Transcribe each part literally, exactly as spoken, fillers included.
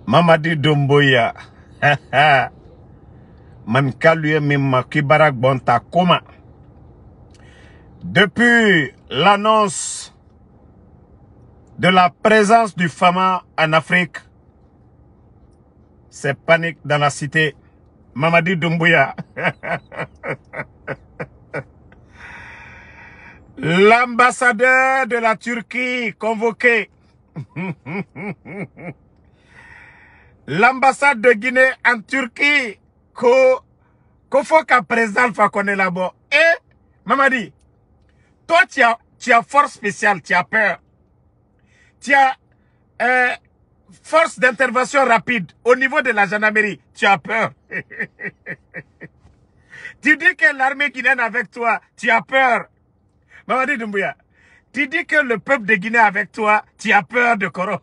Mamadi Doumbouya. Man kaluye mimma kibarak bonta koma. Depuis l'annonce de la présence du Fama en Afrique, c'est panique dans la cité. Mamadi Doumbouya. L'ambassadeur de la Turquie convoqué. L'ambassade de Guinée en Turquie, qu'il faut qu'un président fa connaît là-bas. Et, Mamadi, toi, tu as, tu as force spéciale, tu as peur. Tu as euh, force d'intervention rapide au niveau de la gendarmerie, tu as peur. Tu dis que l'armée guinéenne avec toi, tu as peur. Mamadi Doumbouya, tu dis que le peuple de Guinée avec toi, tu as peur de Koro.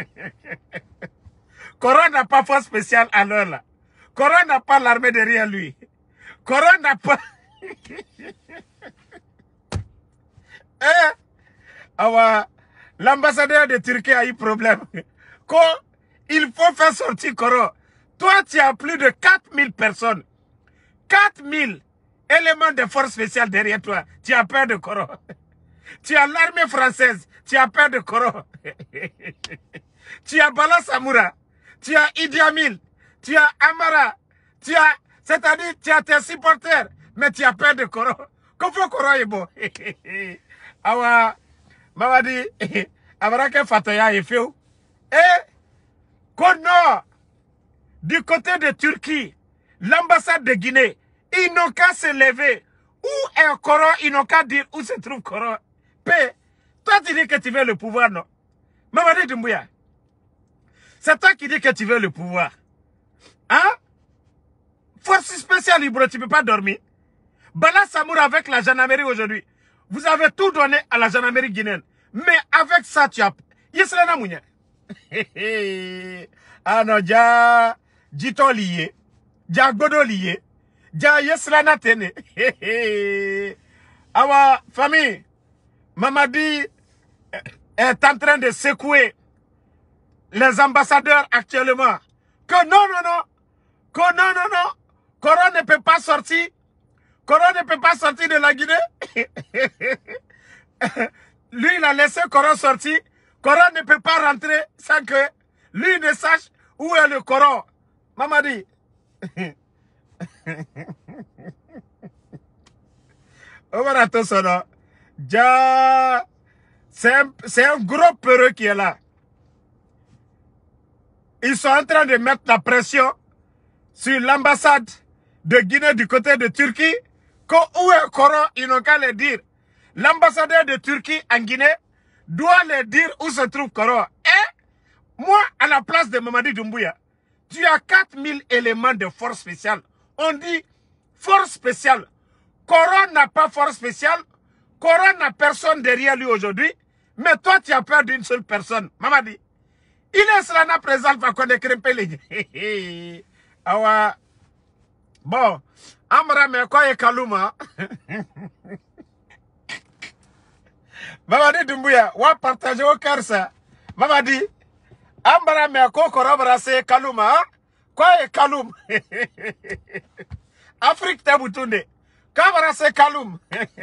Koro n'a pas force spéciale à l'heure là. Koro n'a pas l'armée derrière lui. Koro n'a pas... eh, l'ambassadeur de Turquie a eu problème. Quand il faut faire sortir Koro, toi tu as plus de quatre mille personnes. quatre mille éléments de force spéciale derrière toi. Tu as peur de Koro. Tu as l'armée française. Tu as peur de Koro. Tu as Bala Samoura. Tu as Idi Amin, tu as Amara, tu as, c'est-à-dire, tu as tes supporters, mais tu as peur de Koro. Comment Koro est bon? Awa, Mamadi, Abarake Fataya est fait. Et, Kono, du côté de Turquie, l'ambassade de Guinée, ils n'ont qu'à se lever. Où est Koro? Ils n'ont qu'à dire où se trouve Koro. P, toi tu dis que tu veux le pouvoir, non? Mamadi Doumbouya. C'est toi qui dis que tu veux le pouvoir. Hein? Force spéciale, Ibro, tu ne peux pas dormir. Bala Samoura avec la gendarmerie aujourd'hui. Vous avez tout donné à la gendarmerie guinéenne. Mais avec ça, tu as... Yeslana Mounia. Ah non, ja... Jito lié. Ja Godo lié. Ja Yeslana Tene. Awa, famille. Mamadi est en train de secouer les ambassadeurs actuellement, que non, non, non, que non, non, non, Koro ne peut pas sortir, Koro ne peut pas sortir de la Guinée. Lui, il a laissé Koro sortir, Koro ne peut pas rentrer sans que lui ne sache où est le Koro. Mamadi. C'est un, c'est un gros peureux qui est là. Ils sont en train de mettre la pression sur l'ambassade de Guinée du côté de Turquie. Quand où est Koro, ils n'ont qu'à le dire. L'ambassadeur de Turquie en Guinée doit leur dire où se trouve Koro. Et moi, à la place de Mamadi Doumbouya, tu as quatre mille éléments de force spéciale. On dit force spéciale. Koro n'a pas force spéciale. Koro n'a personne derrière lui aujourd'hui. Mais toi, tu as peur d'une seule personne. Mamadi. Il est cela présent pour qu'on ait crépé les... Awa. Bon. Amra me quoi est Kaluma. Mamadi Doumbouya, wa partager au cœur ça. Mamadi. Amra me quoi corroborer c'est Kaluma. Quoi est Kaloum? Afrique taboutoune. Kamara c'est Kaloum.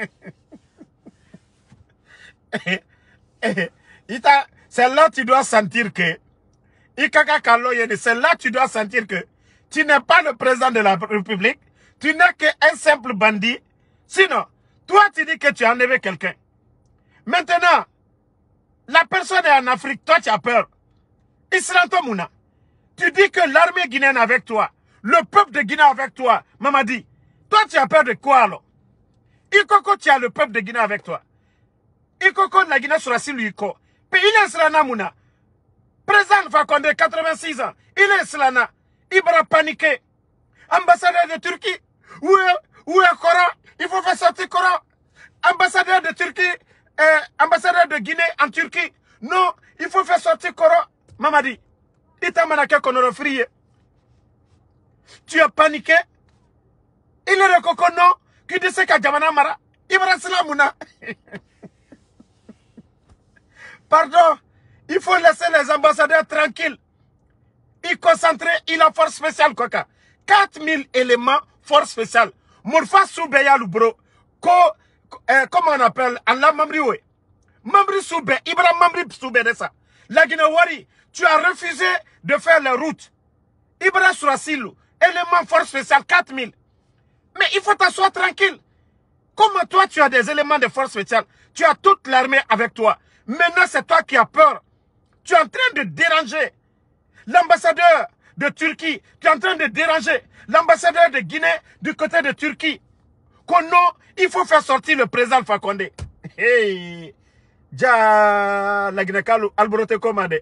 C'est là que tu dois sentir que c'est là que tu dois sentir que tu n'es pas le président de la République, tu n'es qu'un simple bandit. Sinon, toi tu dis que tu as enlevé quelqu'un. Maintenant, la personne est en Afrique, toi tu as peur. Islanto Mouna, tu dis que l'armée guinéenne avec toi, le peuple de Guinée avec toi, Mamadi, toi tu as peur de quoi alors? Ikoko, tu as le peuple de Guinée avec toi. Ikoko, la Guinée sera si lui. Puis il est Slana Mouna. Président Fakonde, quatre-vingt-six ans. Il est Slana. Il va paniquer. Ambassadeur de Turquie. Où est, où est Koro? Il faut faire sortir Koro. Ambassadeur de Turquie. Euh, ambassadeur de Guinée en Turquie. Non, il faut faire sortir Koro. Mamadi. Il t'a manqué qu'on aurait frié. Tu as paniqué. Il est le coco non. Qui dit que Jamana Mara. Il va rester là, Mouna. Pardon, il faut laisser les ambassadeurs tranquilles. Il concentrait, il a force spéciale, quoi. quatre mille éléments, force spéciale. Mourfa Soubeya Lubro, ko, euh, comment on appelle, Allah Mamri, oui. Mamri Soube, Ibrahim Mamri Soube de ça. La Guinée-Wari, tu as refusé de faire la route. Ibrahim Sourasilou, élément force spéciale, quatre mille. Mais il faut t'asseoir tranquille. Comment toi, tu as des éléments de force spéciale, tu as toute l'armée avec toi. Maintenant, c'est toi qui as peur. Tu es en train de déranger l'ambassadeur de Turquie. Tu es en train de déranger l'ambassadeur de Guinée du côté de Turquie. Qu'on non, il faut faire sortir le président Alpha Condé. Hey, ja la Guinée Alborote Komade.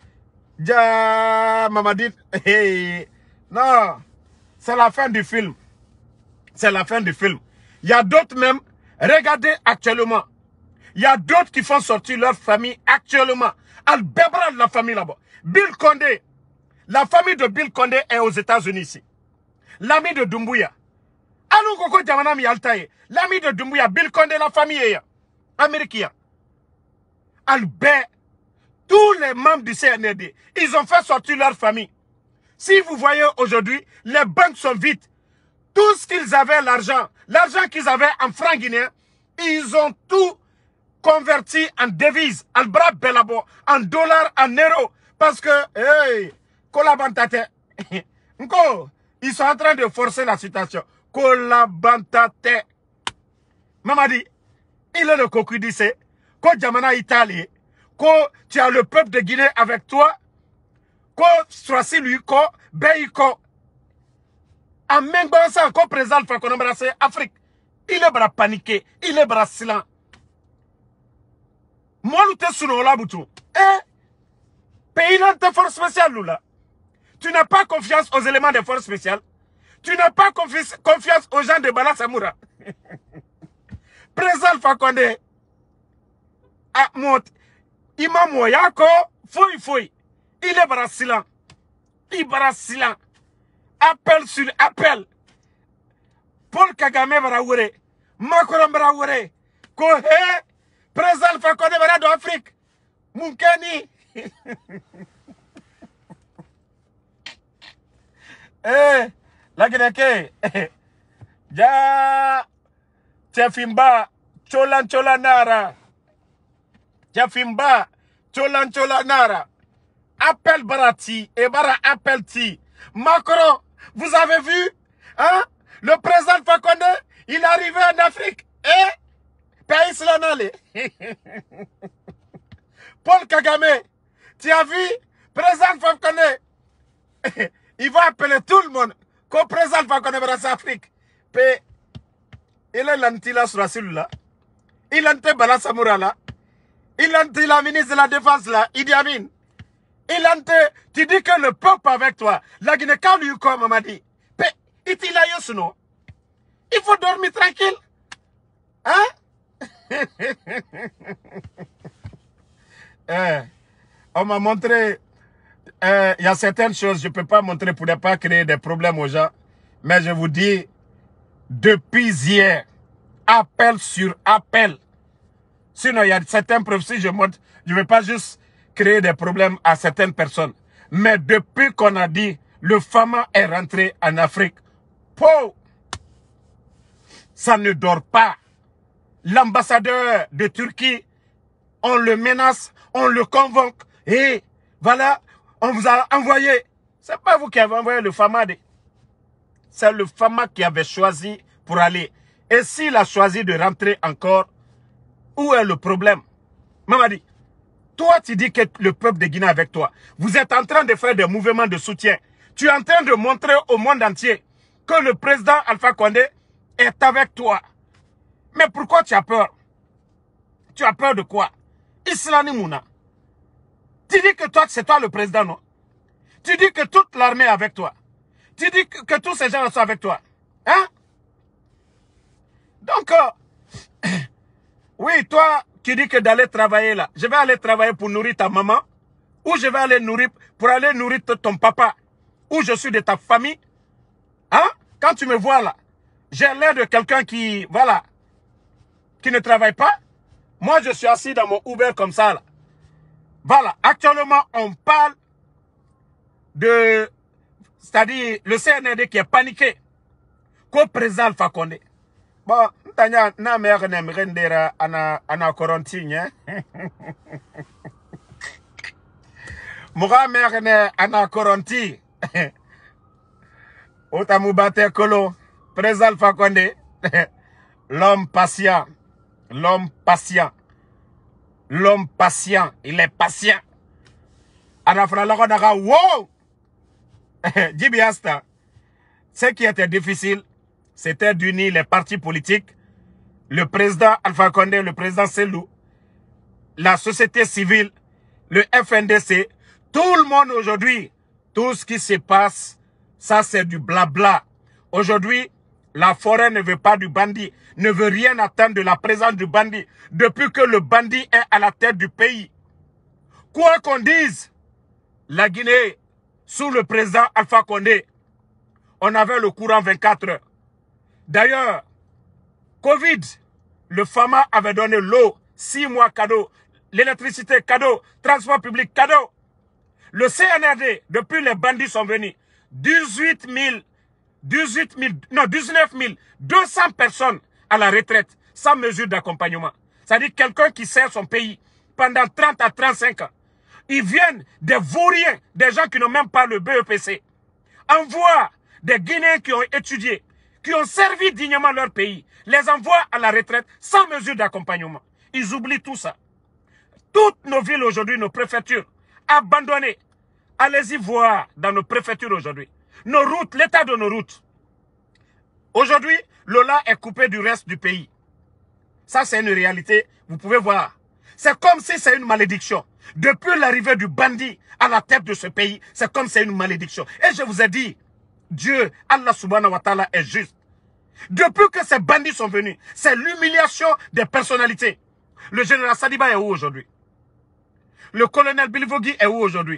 Ja Mamadi. Hey, non, c'est la fin du film. C'est la fin du film. Il y a d'autres même, regardez actuellement. Il y a d'autres qui font sortir leur famille actuellement. Al-Bebra, la famille là-bas. Bill Condé. La famille de Bill Condé est aux États-Unis ici. L'ami de Doumbouya. Alou Koko Djamanami Altaye. L'ami de Doumbouya, Bill Condé, la famille est américaine. Albert. Tous les membres du C N R D, ils ont fait sortir leur famille. Si vous voyez aujourd'hui, les banques sont vides. Tout ce qu'ils avaient, l'argent, l'argent qu'ils avaient en francs guinéens, ils ont tout converti en devises, en bras belabo, en dollars, en euros. Parce que, hey, Kolabantate, ils sont en train de forcer la situation. Kolabantate. Mamadi, il est le cocudissé. Ko Djamana Italie, ko tu as le peuple de Guinée avec toi, ko Swasi lui, ko Beyi ko. En même temps, ko président Fakonde embrassé Afrique. Il est bras paniqué, il est bras silent. Moi, l'outé sous la boutou. Eh, pays de force spéciale, là. Tu n'as pas confiance aux éléments de force spéciale. Tu n'as pas confi confiance aux gens de Bala Samoura. Président Fakonde. Ah, mot. Imam Moyako, fouille, fouille. Il est bras silent. Il est bras silent. Appel sur appel. Paul Kagame Baraoure. Macron Baraoure. Ko he. Président Fakonde Barado Afrique. Moukeni. Eh, la Guinée. Ja. Tefimba. Cholan Cholanara. Tefimba. Cholan Cholanara. Appel Barati. Et Bara appel Ti. Macron, vous avez vu, hein? Le président Fakonde, il est arrivé en Afrique. Et pays Slanale. Paul Kagame, tu as vu, président Fakonde, il va appeler tout le monde comme président Fakonde dans l'Afrique. Il est l'antila sur la cellule là. Il est Bala Samoura là. Il est la ministre de la Défense là, Idi Amin. Il ante, tu dis que le peuple avec toi, la Guinée, quand lui, comme m'a dit, il faut dormir tranquille. Hein? eh, on m'a montré, il eh, y a certaines choses, je ne peux pas montrer pour ne pas créer des problèmes aux gens. Mais je vous dis, depuis hier, appel sur appel. Sinon, il y a certains preuves, si je montre, je ne vais pas juste créer des problèmes à certaines personnes. Mais depuis qu'on a dit le Fama est rentré en Afrique, po, ça ne dort pas. L'ambassadeur de Turquie, on le menace, on le convoque. Et voilà, on vous a envoyé. C'est pas vous qui avez envoyé le Fama. C'est le Fama qui avait choisi pour aller. Et s'il a choisi de rentrer encore, où est le problème? Mamadi, toi, tu dis que le peuple de Guinée est avec toi. Vous êtes en train de faire des mouvements de soutien. Tu es en train de montrer au monde entier que le président Alpha Condé est avec toi. Mais pourquoi tu as peur? Tu as peur de quoi? Islani Mouna. Tu dis que toi, c'est toi le président, non? Tu dis que toute l'armée est avec toi. Tu dis que, que tous ces gens sont avec toi. Hein? Donc, euh, oui, toi, tu dis que d'aller travailler là. Je vais aller travailler pour nourrir ta maman. Ou je vais aller nourrir, pour aller nourrir ton papa. Ou je suis de ta famille. Hein? Quand tu me vois là, j'ai l'air de quelqu'un qui, voilà, qui ne travaille pas. Moi, je suis assis dans mon Uber comme ça là. Voilà, actuellement, on parle de, c'est-à-dire le C N R D qui est paniqué, qu'au président Alpha Condé. Bon, tanya na mère ne mrendera ana ana quarantine hein. Moura mère ne ana quarantine. Otamu bate kolo président Alpha Condé. L'homme patient, l'homme patient. L'homme patient, il est patient. Anafra la daga wow. Djibiasta. Ce qui était difficile, c'était d'unir les partis politiques, le président Alpha Condé, le président Selou, la société civile, le F N D C, tout le monde aujourd'hui, tout ce qui se passe, ça c'est du blabla. Aujourd'hui, la forêt ne veut pas du bandit, ne veut rien attendre de la présence du bandit, depuis que le bandit est à la tête du pays. Quoi qu'on dise, la Guinée, sous le président Alpha Condé, on avait le courant vingt-quatre heures. D'ailleurs, Covid, le FAMA avait donné l'eau, six mois cadeau, l'électricité cadeau, transport public cadeau. Le C N R D, depuis les bandits sont venus, dix-huit mille, dix-huit mille, non, dix-neuf mille deux cents personnes à la retraite, sans mesure d'accompagnement. C'est-à-dire quelqu'un qui sert son pays pendant trente à trente-cinq ans. Ils viennent des vauriens, des gens qui n'ont même pas le B E P C. Envoient des Guinéens qui ont étudié, qui ont servi dignement leur pays, les envoient à la retraite sans mesure d'accompagnement. Ils oublient tout ça. Toutes nos villes aujourd'hui, nos préfectures, abandonnées. Allez-y voir dans nos préfectures aujourd'hui. Nos routes, l'état de nos routes. Aujourd'hui, Lola est coupé du reste du pays. Ça, c'est une réalité. Vous pouvez voir. C'est comme si c'est une malédiction. Depuis l'arrivée du bandit à la tête de ce pays, c'est comme si c'est une malédiction. Et je vous ai dit, Dieu, Allah subhanahu wa ta'ala est juste. Depuis que ces bandits sont venus, c'est l'humiliation des personnalités. Le général Sadiba est où aujourd'hui? Le colonel Bilivogui est où aujourd'hui?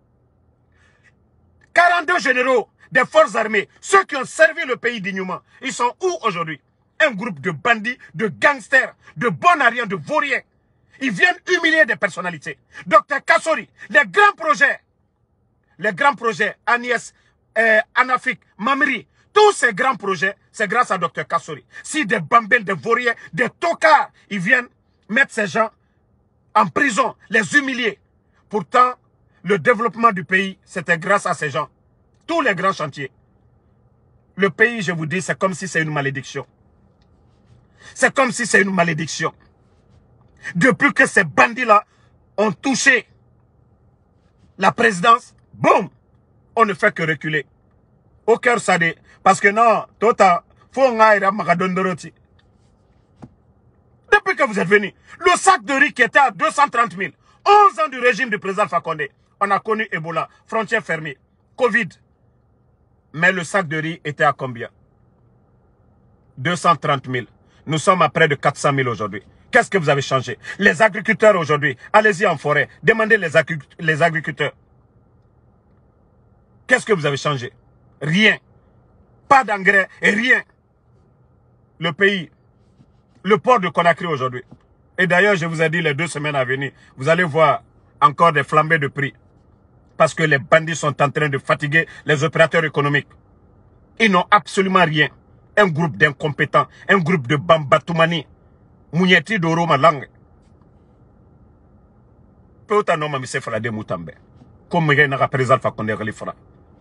quarante-deux généraux des forces armées, ceux qui ont servi le pays dignement, ils sont où aujourd'hui? Un groupe de bandits, de gangsters, de bonariens, de vauriens. Ils viennent humilier des personnalités. Docteur Kassori, les grands projets, les grands projets, Agnès, euh, Anafik, Mamri, tous ces grands projets, c'est grâce à Docteur Kassori. Si des bambins, des vauriens, des tocards, ils viennent mettre ces gens en prison, les humilier. Pourtant, le développement du pays, c'était grâce à ces gens. Tous les grands chantiers. Le pays, je vous dis, c'est comme si c'est une malédiction. C'est comme si c'est une malédiction. Depuis que ces bandits-là ont touché la présidence, boum, on ne fait que reculer. Au cœur sadé. Parce que non, tota, faut Depuis que vous êtes venus, le sac de riz qui était à deux cent trente mille, onze ans du régime du président Alpha Condé, on a connu Ebola, frontières fermées, Covid. Mais le sac de riz était à combien? deux cent trente mille. Nous sommes à près de quatre cent mille aujourd'hui. Qu'est-ce que vous avez changé? Les agriculteurs aujourd'hui, allez-y en forêt, demandez les, agric les agriculteurs. Qu'est-ce que vous avez changé? Rien. Pas d'engrais et rien. Le pays, le port de Conakry aujourd'hui. Et d'ailleurs, je vous ai dit les deux semaines à venir, vous allez voir encore des flambées de prix. Parce que les bandits sont en train de fatiguer les opérateurs économiques. Ils n'ont absolument rien. Un groupe d'incompétents, un groupe de Bambatoumani. Mounieti d'Oro Malang. Peut-être non, mais c'est Frade Moutambe. Comme il y a un président Fakonde Relifra.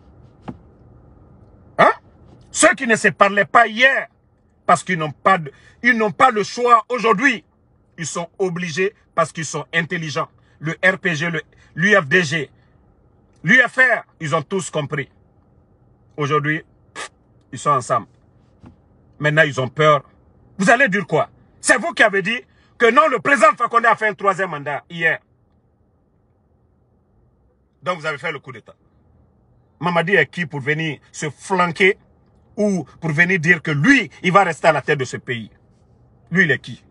Hein? Ceux qui ne se parlaient pas hier, parce qu'ils n'ont pas, de, ils n'ont pas le choix aujourd'hui. Ils sont obligés parce qu'ils sont intelligents. Le R P G, l'U F D G, l'U F R, ils ont tous compris. Aujourd'hui, ils sont ensemble. Maintenant, ils ont peur. Vous allez dire quoi? C'est vous qui avez dit que non, le président Fakonde a fait un troisième mandat hier. Donc, vous avez fait le coup d'État. Mamadi est qui pour venir se flanquer ou pour venir dire que lui, il va rester à la tête de ce pays? Lui, il est qui?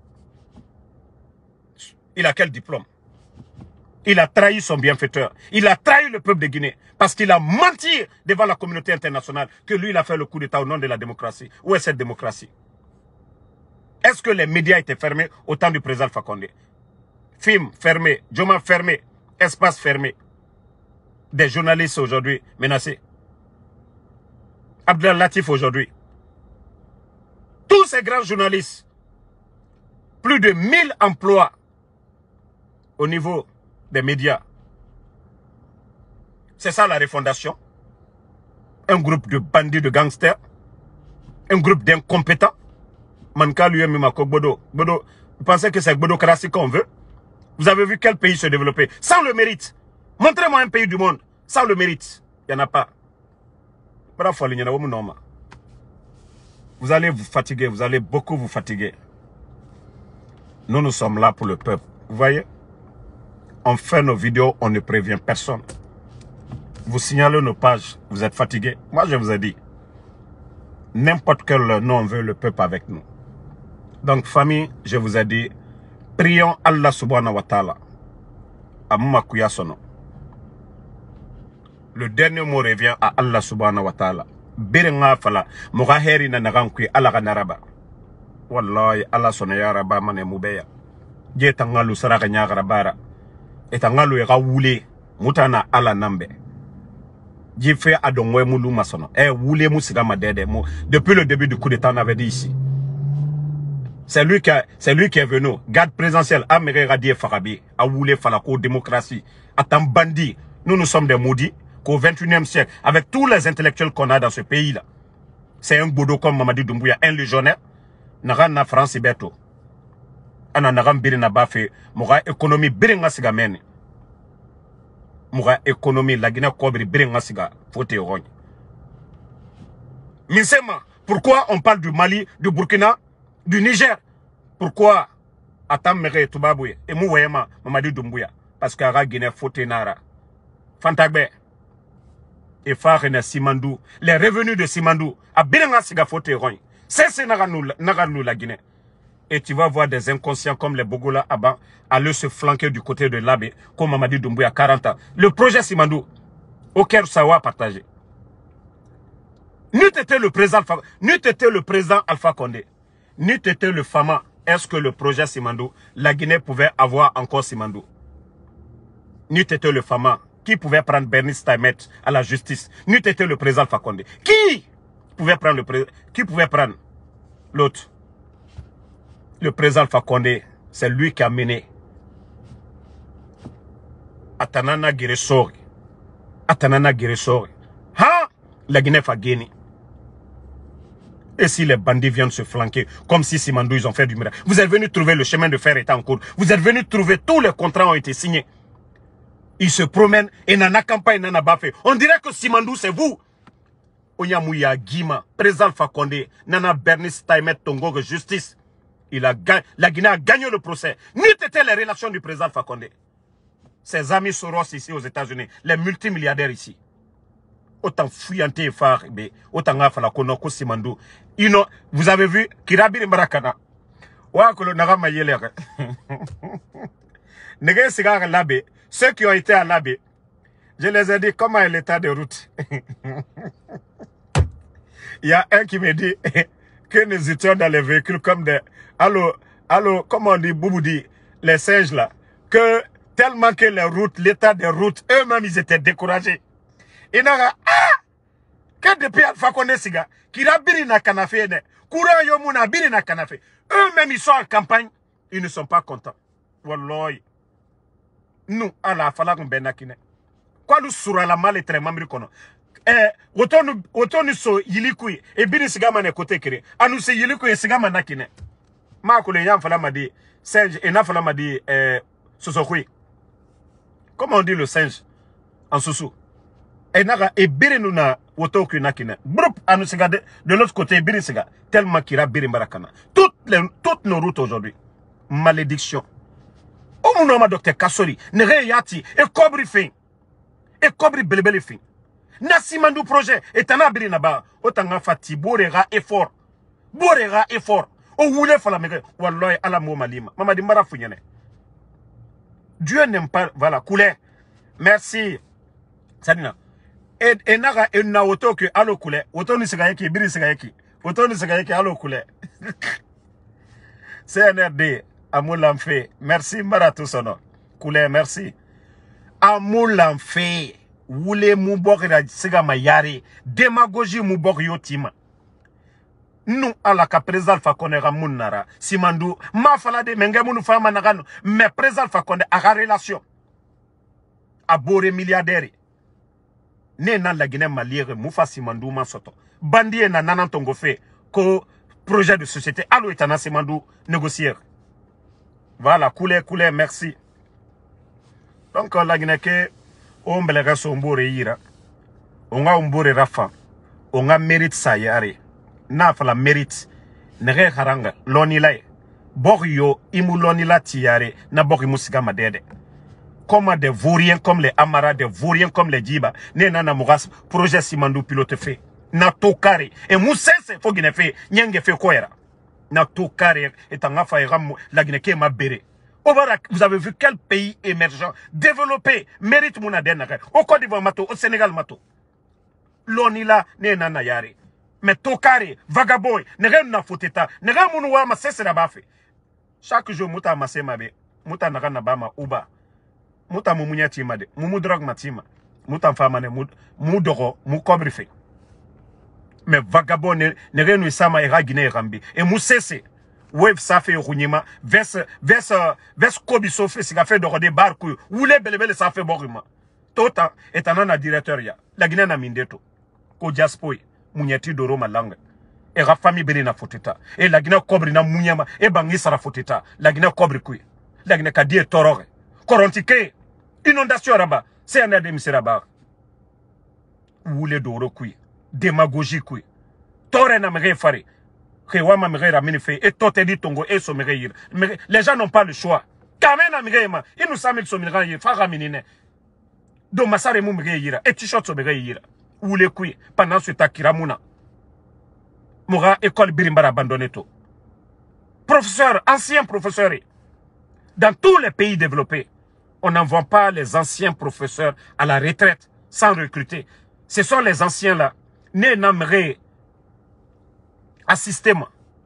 Il a quel diplôme? Il a trahi son bienfaiteur. Il a trahi le peuple de Guinée. Parce qu'il a menti devant la communauté internationale que lui, il a fait le coup d'État au nom de la démocratie. Où est cette démocratie? Est-ce que les médias étaient fermés au temps du président Fakonde? Film fermé, Djoma fermé, espace fermé. des journalistes aujourd'hui menacés. Abdel Latif aujourd'hui. Tous ces grands journalistes, plus de mille emplois au niveau des médias. C'est ça la refondation. Un groupe de bandits, de gangsters. Un groupe d'incompétents. Manka lui-même, Bodo. Bodo, vous pensez que c'est Bodocratie qu'on veut? Vous avez vu quel pays se développer sans le mérite? Montrez-moi un pays du monde sans le mérite. Il n'y en a pas. Vous allez vous fatiguer, vous allez beaucoup vous fatiguer. Nous, nous sommes là pour le peuple. Vous voyez? On fait nos vidéos, on ne prévient personne. Vous signalez nos pages, vous êtes fatigués. Moi, je vous ai dit, n'importe quel nom veut le peuple avec nous. Donc, famille, je vous ai dit, prions Allah subhanahu wa ta'ala. Amumakuya sono. Le dernier mot revient à Allah subhanahu wa ta'ala. Birenga fala, muga heri na nagankui ala ganaraba. Wallahi, Allah sono ya raba mane mubeya. Je tangalu saraka nyagarabara. Et tangalu ya wule, mutana ala nambe. Je fais adongwe moulou masono. Eh, wule moussiga madede. Depuis le début du coup d'état, on avait dit ici. C'est lui, lui qui est venu. Garde présidentiel, Améré Radier Farabi, a voulu Falako, démocratie, à tant bandit. Nous, nous sommes des maudits qu'au vingt et unième siècle, avec tous les intellectuels qu'on a dans ce pays-là, c'est un bodo comme Mamadi Doumbouya, un légionnaire, n'a na France Beto. Ana n'a birina bafe, moura économie biringa siga meni. Moura économie, la Guinée Kobri biringa siga, faut te rogne. Minsema, pourquoi on parle du Mali, du Burkina, du Niger? Pourquoi Atam Mere Toubabouye et Mouwema Mamadi Doumbouya? Parce qu'Ara Guinée Fote Nara. Fantagbe et Farena Simandou. Les revenus de Simandou à Birenga Siga Fote Roy. C'est Naranou la Guinée. Et tu vas voir des inconscients comme les Bogola Aban aller se flanquer du côté de l'Abbé comme Mamadi Doumbouya quarante ans. Le projet Simandou au Caire Sawa partagé. N'eût été le président N'eût été le président Alpha Condé. N'eût été le Fama, est-ce que le projet Simandou, la Guinée pouvait avoir encore Simandou? N'eût été le Fama, qui pouvait prendre Bernice Taimet à la justice? N'eût été le président Fakonde. Qui pouvait prendre le président? Qui pouvait prendre l'autre? Le président Fakonde, c'est lui qui a mené Atanana Giresori. Atanana Giresori. Ha! La Guinée fa gagné. Et si les bandits viennent se flanquer, comme si Simandou, ils ont fait du miracle. Vous êtes venus trouver le chemin de fer est en cours. Vous êtes venus trouver tous les contrats ont été signés. Ils se promènent et n'en campagne, n'en a pas fait. On dirait que Simandou, c'est vous. Oyamouya Guima, président Fakonde, Nana Bernice Taimet Tongo, justice. Il a la Guinée a gagné le procès. N'eût été les relations du président Fakonde. Ses amis Soros ici aux États-Unis, les multimilliardaires ici. Autant fouillanté et phare, autant la konoko Simandou. Vous avez vu Kirabiri Marakana. Ouakolo Nara Mayele. Nege Sigar Labé, ceux qui ont été à Labé, je les ai dit comment est l'état de route. Il y a un qui me dit que nous étions dans les véhicules comme des. Allô, allô, comment on dit, Bouboudi, les singes là, que tellement que les routes, l'état des routes, eux-mêmes ils étaient découragés. Et n'a ah que depuis Alpha Condé Siga qui a biri na kanafé ne courant yomuna biri na kanafé eux-mêmes ils sont en campagne, ils ne sont pas contents. Wallahi nous ala fala ko benakine quoi nous sura la mal et très mamri kono eh otonu otonu so yilikui e biri Siga mane côté kéré anu se yilikui Siga manakine ma ko le yam fala madi singe et na fala madi eh sosokui. Comment on dit le singe en sousou? Et naga et birinuna wotoku nakina. Groupe à nous regarder de l'autre côté birisiga tellement qu'il a birimbarakana. Toutes les toutes nos routes aujourd'hui. Malédiction. Au mon nom docteur Kassori, ne yati et cobri fin. Et cobri belebele fin. Nasimandou projet et tana birinaba otanga fati borera effort. Borera effort. O wule fala mege wallahi ala mo malima. Mama di mara funyene. Dieu n'aime pas voilà couleur. Merci. Sadina. Et et naga et na woto que alo couleur. Woto ni siga yeki biri siga yeki. Woto ni siga yeki alo couleur. C N R D Amoulamfe. Merci Maratou sono. Couleur merci. Amoulamfe. wule mu bok ra siga ma yari démagogie mu bok yotima nous ala ka président Alpha Condé ga munara simandu ma fala de menge munu fama nagano mais président Alpha Condé a relation a bore milliardaire ne na la Guinée malière mufa simandu ma soto bandie na nanan tongo fe ko projet de société alo etana simandu négocier voilà coulé coulé merci donc la Guinée ke o mbelega so mbore yira onga mbore rafa onga mérite sa yare na fala mérite nere haranga lonila bok yo imu lonila tiare na bok musika madede comme des vauriens comme les Amara, des vauriens comme les Djiba ne nana mugas projet simandu pilote fait na tokare et musese fo gine fait nyenge fait koera na tokare et tanga fa ram la Guinée ke ma béré. Vous avez vu quel pays émergent, développé, mérite mon adène. Au Côte d'Ivoire, mato, au Sénégal, mato. L'onila, ne nana yare. Mais tokare, vagaboy, ne rien n'a fouté ta, ne rien mounouwa ma cesse la bafé. Chaque jour, mouta ma semabe, mouta nara nabama uba. Mouta moumounia timade, moumou drog matima. Mouta famane, moudoro, mou kobrife. Mais vagabond, ne rien n'a sama era Guinée rambi. Et mou cesse. Wave ça fait rounima vers vers vers kobiso fait si fait de rode barku ou les belebele ça fait borima tota etana na directeur ya la Guinée na mindeto ko jaspoi munyati doro malanga e ra famille beli na foteta e la Guinée kobri na munyama e bangi sara foteta la Guinée kobri kui la Guinée kadie torore korontike inondation raba c'est un adem seraba ou les doro kui démagogie kui tore na me fare. Et les gens n'ont pas le choix. Ils nous savent que donc Massare mou mire et t-shirt so mire ou les couilles pendant ce takiramuna. Moura école Birimbara abandonné tout. Professeur, ancien professeur. Dans tous les pays développés, on n'envoie pas les anciens professeurs à la retraite sans recruter. Ce sont les anciens là. Ne n'amere assistez-moi.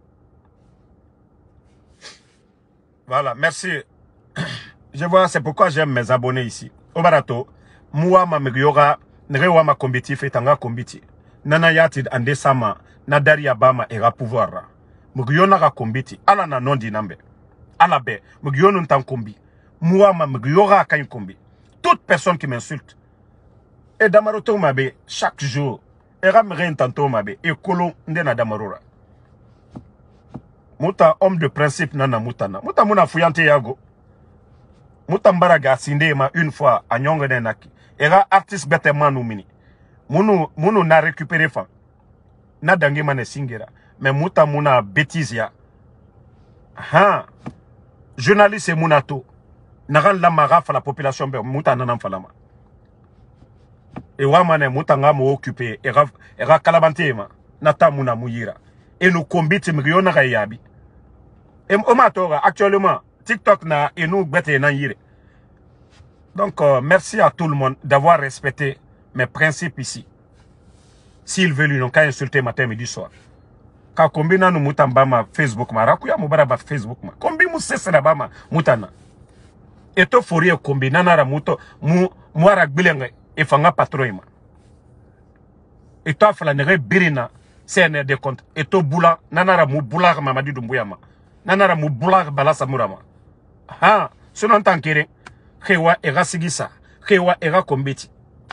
Voilà, merci. Je vois, c'est pourquoi j'aime mes abonnés ici. Au barato, moi, ma migriora, nerewa ma kombiti fetanga kombiti. Nana yati ande sama, nadari abama era pouvoir. Migriona ra kombiti, ala na non dinambe. Ala be, migriona ntan kombi. Moi, ma migriora kan kombi. Toute personne qui m'insulte. Et damaroto mabe, chaque jour, era mire ntanto mabe, et kolon ndena damarora. Muta homme de principe nana mutana. Muta muna fuyante yago. Muta mbaraga sindema une fois à nyonga denaki. Era artiste bete manu mini. Munu munu na récupéré fa. Na dangi mane singera. Mais muta muna bêtisia. Ha. Journaliste munato. Naran la mara fa la population be muta nanam falama. E wa mane muta nga mo occupé era era kalabantema. Nata muna muyira. Et nous combittons millions de yabi. Et actuellement, TikTok n'a et nous bête na yire. Donc, euh, merci à tout le monde d'avoir respecté mes principes ici. S'ils veulent, ils n'ont qu'à insulter matin, midi, soir. Quand combina nous moutambama Facebook, ma rakuya mubaraba Facebook, ma combi mou sese na bama moutana. Et to fourier combina na ramuto mou mouara gbilenge et fanga patroima. Et toi, flanere birina. C N R des comptes. Et to boula, nanara mou boulard mamadi dumbuyama. Nanara mou boulard balasa murama. Ha, selon tankere, Kewa era sigisa, Kewa era kombiti.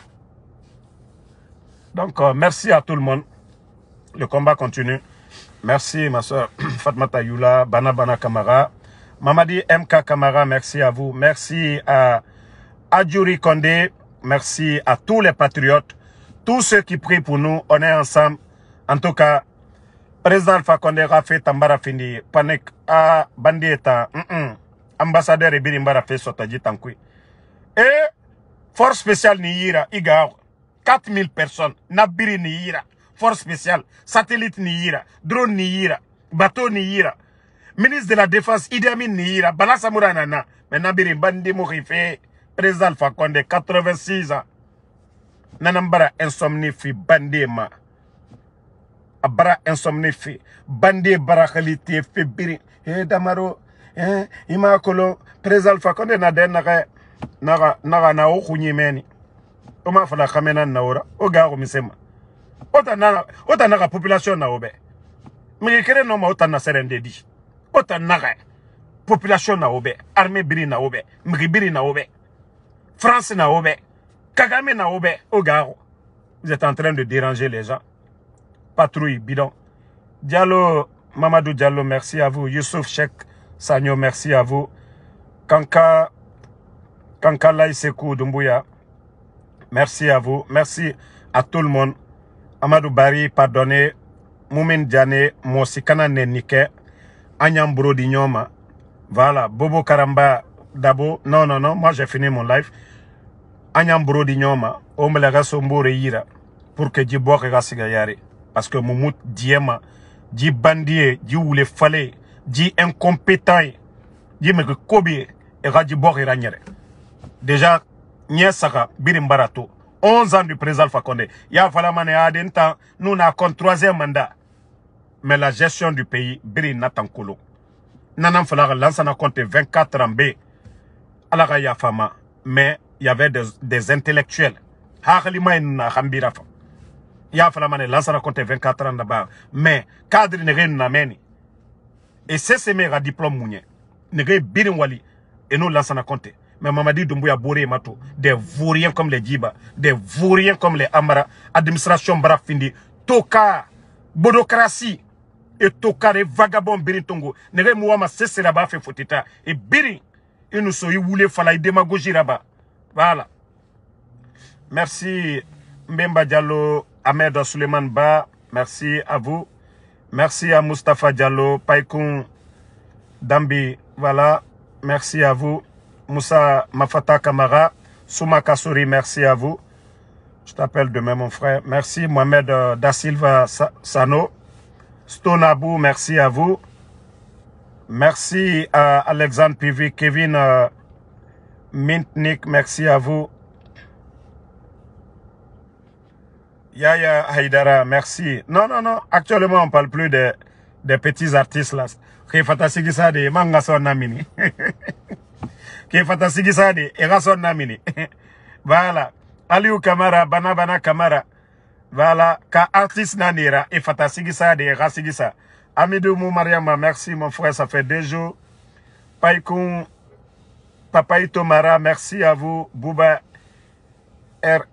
Donc, euh, merci à tout le monde. Le combat continue. Merci, ma soeur Fatmata Youla, Bana Bana Kamara. Mamadi M K Kamara, merci à vous. Merci à Adjuri Kondé. Merci à tous les patriotes. Tous ceux qui prient pour nous, on est ensemble. En tout cas, président Alpha Condé a fait Tambara Findi, Panek a Bandieta, mm -mm, ambassadeur Ebirimbara fait Sotaji Tankui. Et force spéciale Niyira, Iga, quatre mille personnes, Nabiri Niyira, force spéciale, satellite Niyira, drone Niyira, bateau Niyira, ministre de la Défense Idi Amin Niyira, Balasa Mouranana, mais Nabiri Bandi Mourife, président Alpha Condé, quatre-vingt-six ans, Nanambara insomnie fi Bandema. Abara insomnie bandé barakalité fait biri eh damaro eh ima kolo président Alpha Condé na den naga naga naga na o khunyi meni O ma fala kamena na ora. O ga ko misema. O ta na o ta na ka population na obe. Mi kere no ma o ta na serende di. O ta na ka population na obe. Armée biri na obe. Mi biri na obe. France na obe. Kagame na obe. O ga ko. Vous êtes en train de déranger les gens. Patrouille bidon. Diallo Mamadou Diallo, merci à vous. Youssouf Cheikh Sagno, merci à vous. Kanka Kanka Laïsekou Doumbouya, merci à vous. Merci à tout le monde. Amadou Bari, pardonnez. Moumin Diane, Mosikana Nenike, Anyam Brodi Nyoma. Voilà, Bobo Karamba Dabo. Non, non, non, moi j'ai fini mon live. Anyam Brodi Nyoma, Omelega Sombore Yira, pour que Djibo Regasiga Yari. Parce que Moumout Diema, Dji Bandie, Dji Oule Fale, Dji Incompétent, Dji Meke Kobi, et Radjibo Ranyere. Déjà, Niesaka, Birim Barato, onze ans du président Alpha Condé. Ya Falamane a d'un temps, nous n'avons troisième mandat. Mais la gestion du pays, Birim Natankolo. Nanam Falara Lansana compte vingt-quatre ans B. Alara Yafama. Mais il y avait des, des intellectuels. Hakalima na Hambirafa. Ya Falamane Lansana compte vingt-quatre ans d'abord. Mais, cadre n'est n'a meni. Et c'est ce mec à diplôme mounye. N'est Birim Wali. Et nous Lansana compte. Mais Mamadi Doumbouya Bouré Mato, des vauriens comme les Djiba, des vauriens comme les Amara, administration Barafindi, Toka, Bodocratie, et Toka, les vagabonds Biritongo, Nere Mouama Sesse là-bas fait fotita, et Biri, et nous sommes voulés faire la démagogie là-bas. Voilà. Merci Mbemba Diallo, Ahmed Suleiman Ba, merci à vous. Merci à Mustafa Diallo, Paikoun Dambi, voilà, merci à vous. Moussa Mafata Kamara, Souma Kassouri, merci à vous. Je t'appelle demain, mon frère. Merci, Mohamed euh, Da Silva Sano. Stonabou, merci à vous. Merci à Alexandre Pivi, Kevin euh, Mintnik, merci à vous. Yaya Haidara, merci. Non, non, non, actuellement, on ne parle plus des, des petits artistes là. Kefata Sigisa de Mangason Namini. Qui fantastique ça de Erason Namini. Voilà. Aliou Kamara, Bana Bana Kamara. Voilà. Ka artiste Nanira et fantastique ça de Erasigisa. Amidou Mariama, merci mon frère, ça fait deux jours. Paikoun, Papaito Mara, merci à vous. Bouba R,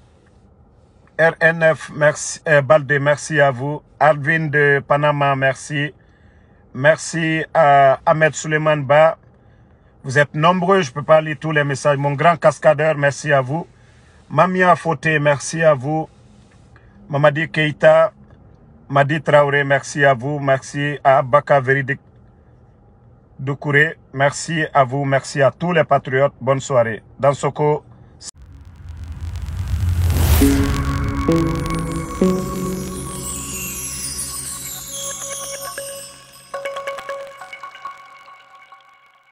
RNF, merci. Euh, Balde, merci à vous. Alvin de Panama, merci. Merci à Ahmed Suleiman Ba. Vous êtes nombreux, je ne peux pas lire tous les messages. Mon grand cascadeur, merci à vous. Mamia Foté, merci à vous. Mamadi Keita, Madi Traoré, merci à vous. Merci à Abaka Veridik Doukouré, merci à vous. Merci à tous les patriotes. Bonne soirée. Dans Soko.